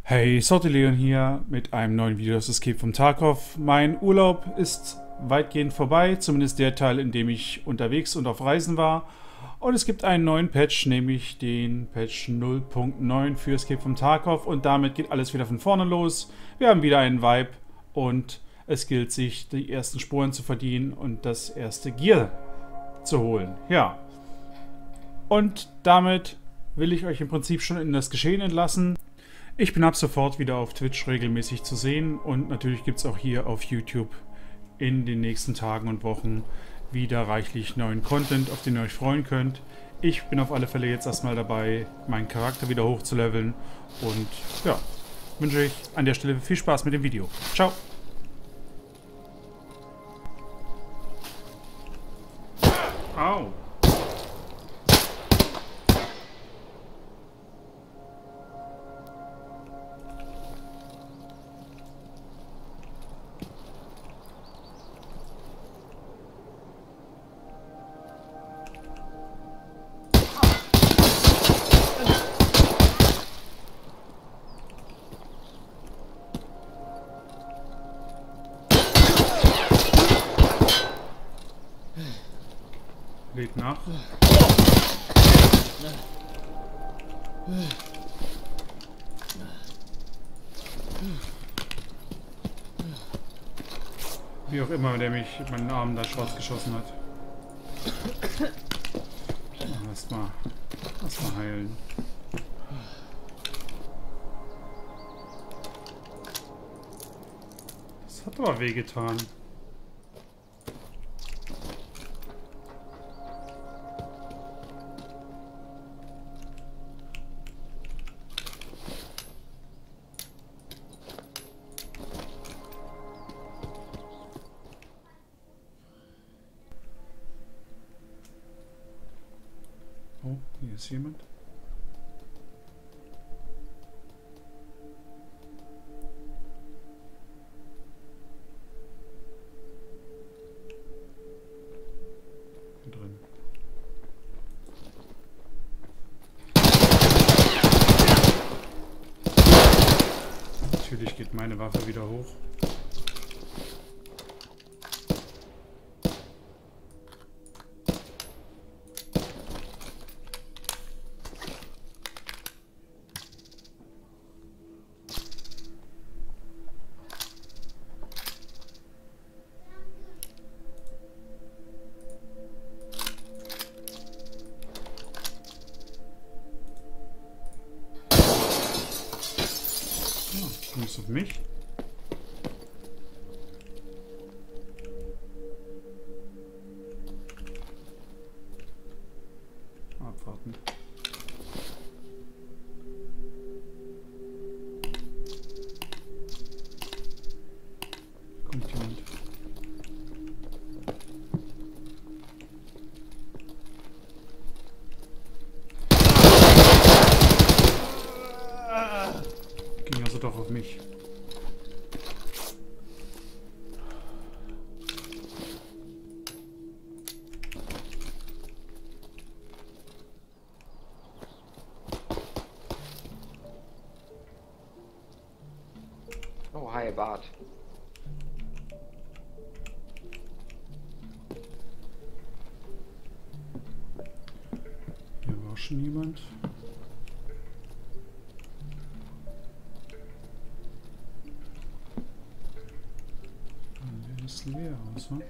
Hey, Sorteleon hier mit einem neuen Video aus Escape from Tarkov. Mein Urlaub ist weitgehend vorbei, zumindest der Teil, in dem ich unterwegs und auf Reisen war. Und es gibt einen neuen Patch, nämlich den Patch 0.9 für Escape from Tarkov. Und damit geht alles wieder von vorne los. Wir haben wieder einen Vibe und es gilt sich, die ersten Spuren zu verdienen und das erste Gear zu holen. Ja. Und damit will ich euch im Prinzip schon in das Geschehen entlassen. Ich bin ab sofort wieder auf Twitch regelmäßig zu sehen und natürlich gibt es auch hier auf YouTube in den nächsten Tagen und Wochen wieder reichlich neuen Content, auf den ihr euch freuen könnt. Ich bin auf alle Fälle jetzt erstmal dabei, meinen Charakter wieder hochzuleveln und ja, wünsche ich an der Stelle viel Spaß mit dem Video. Ciao! Au! Lädt nach. Wie auch immer, der mich meinen Arm da schwarz geschossen hat. Erstmal heilen. Das hat aber wehgetan. Oh, hier ist jemand. Hier drin. Natürlich geht meine Waffe wieder hoch. Kommst du auf mich? Abwarten. Kommt jemand. Ging also doch auf mich. Oh, hi, Bart. Hier war schon jemand. Der ist leer aus, ne?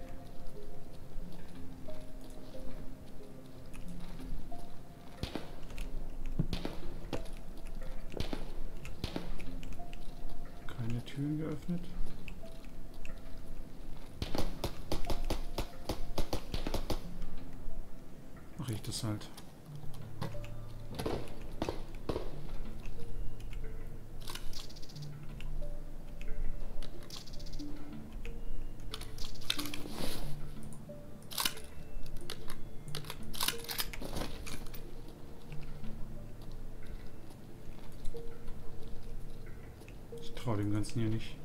Keine Türen geöffnet. Mach ich das halt. Ich traue dem Ganzen hier nicht.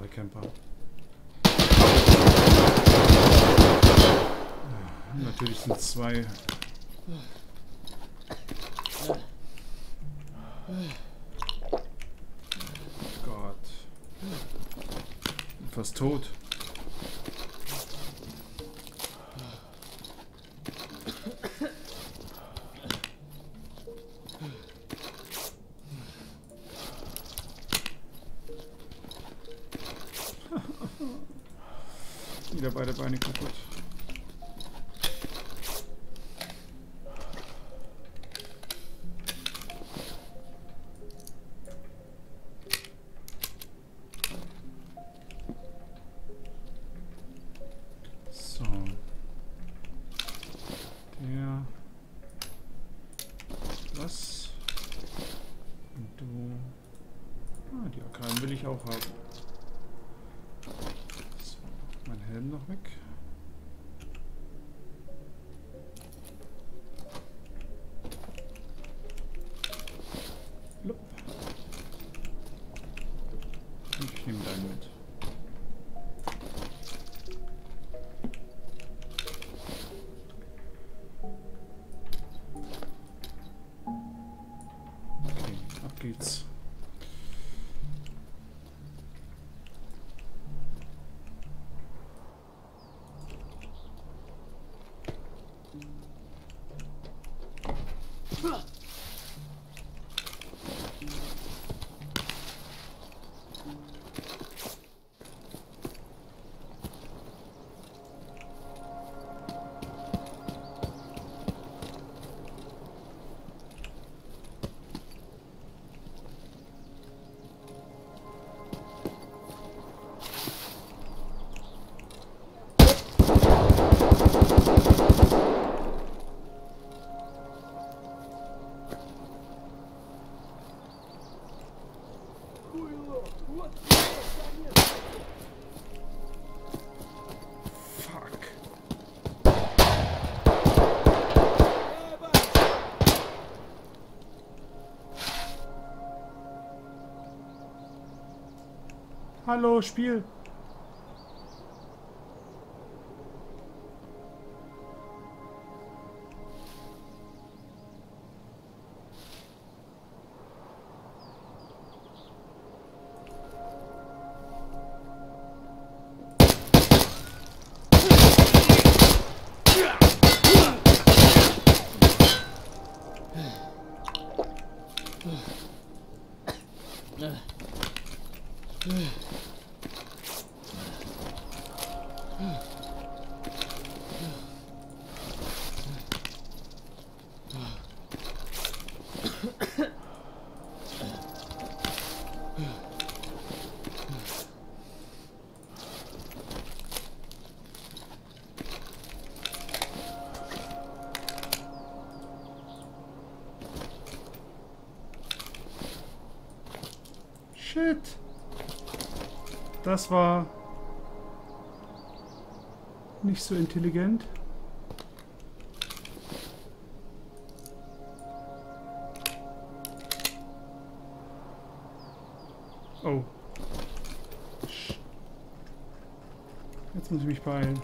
Camper. Natürlich sind es zwei. Gott. Fast tot. Wieder beide Beine kaputt. So. Der. Das. Und du. Ah, die AK will ich auch haben. So, mein Helm noch weg. Lupp. Und ich nehme deinen mit. Okay, ab geht's. Fuck. Hallo, Spiel. Shit. Das war nicht so intelligent. Oh. Jetzt muss ich mich beeilen.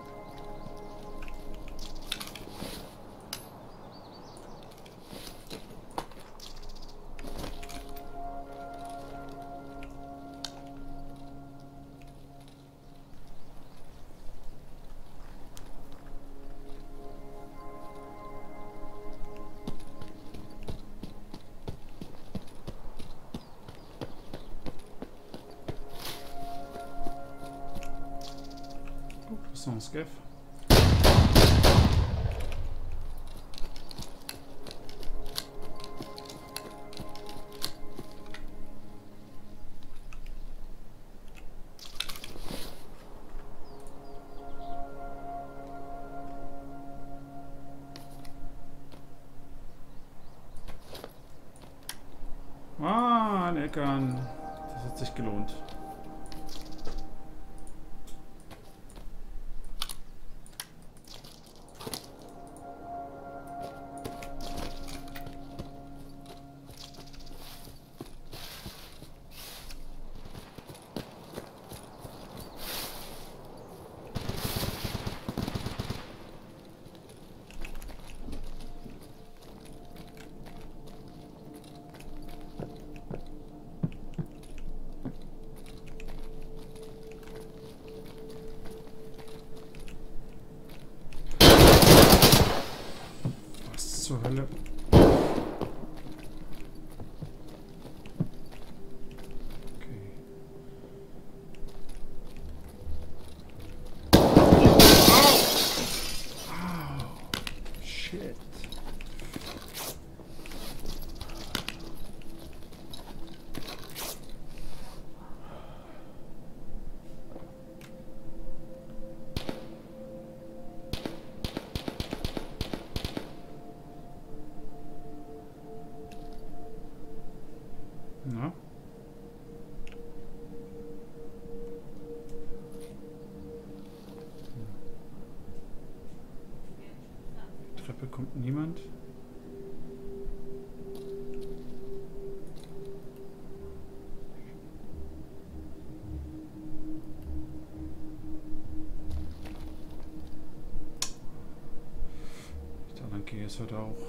So ein Scaff. Ah, ein Eckern. Das hat sich gelohnt. Hölle. Okay. Au! Shit. Na? Treppe kommt niemand. Da lang gehe ich heute auch.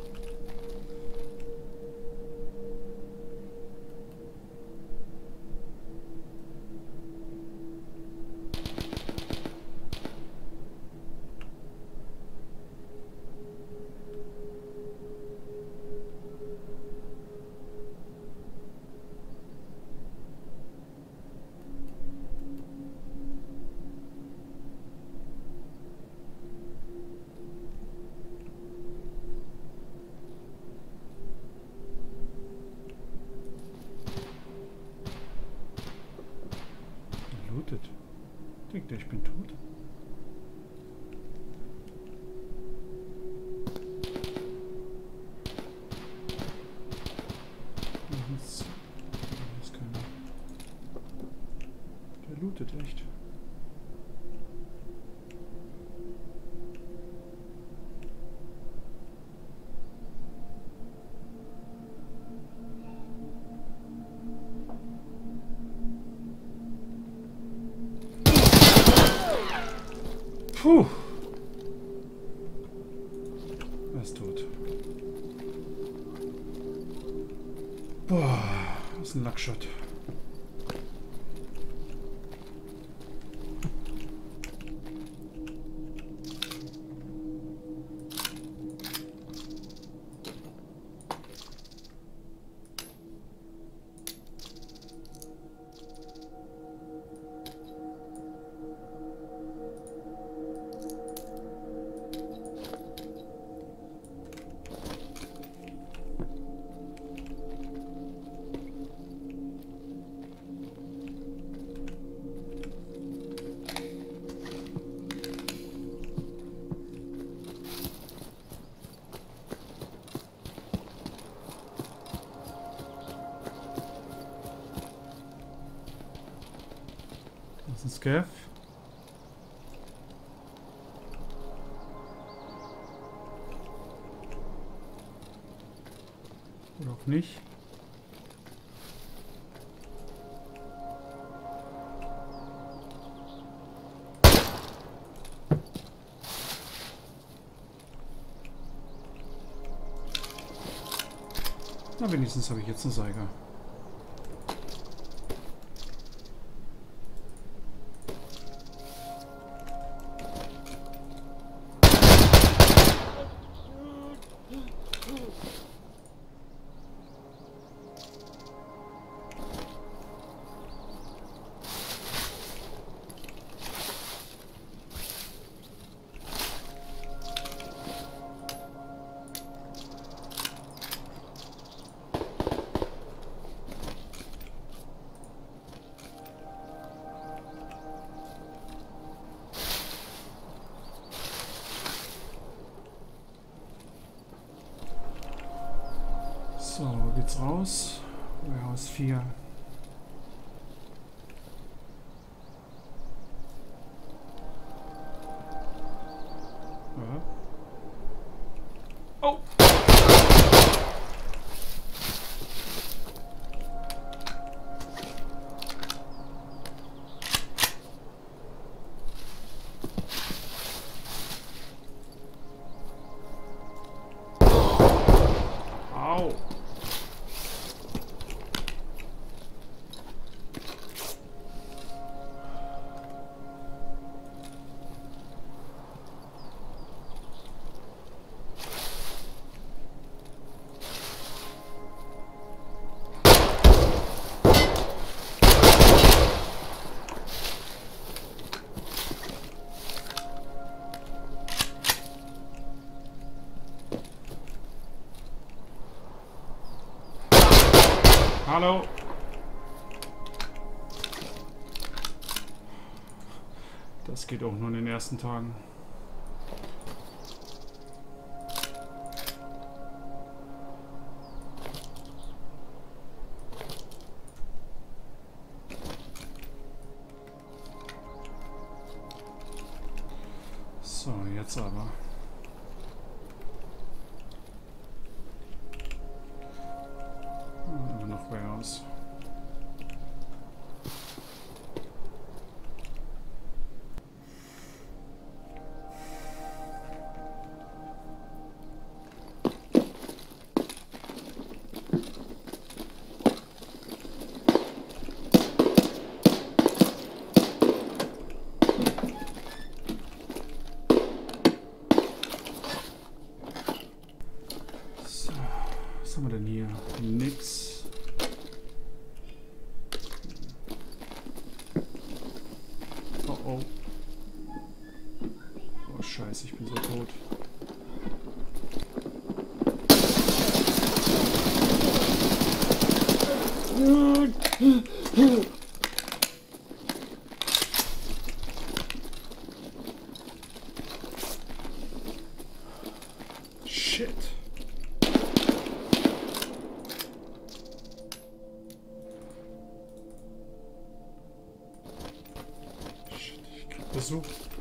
Lootet. Denkt ihr, ich bin tot? Das ist keiner. Der lootet echt. Puh. Er ist tot. Boah, das ist ein Lackshot. Das ist ein Scav. Oder auch nicht. Na, wenigstens habe ich jetzt einen Seiger. So, wo geht's raus? Warehouse 4. Ja. Oh! Au! Hallo. Das geht auch nur in den ersten Tagen. So, jetzt aber. Immer noch Warehouse. Was haben wir denn hier? Nix. Oh oh. Oh Scheiße, ich bin so tot. Shit. Ich krieg Besuch.